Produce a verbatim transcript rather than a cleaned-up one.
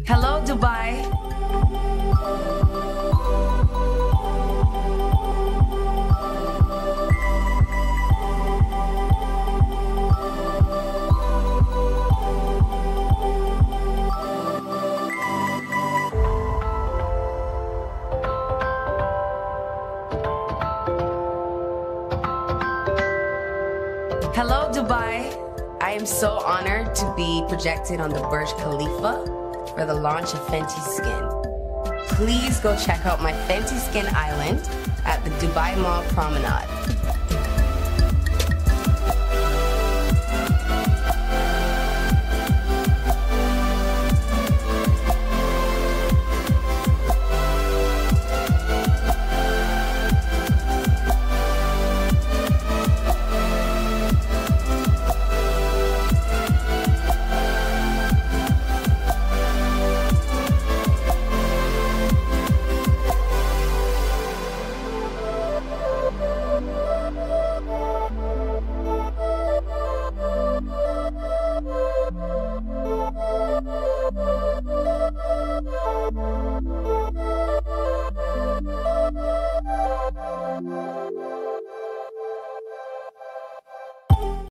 Hello, Dubai. Hello, Dubai. I am so honored to be projected on the Burj Khalifa for the launch of Fenty Skin. Please go check out my Fenty Skin Island at the Dubai Mall Promenade.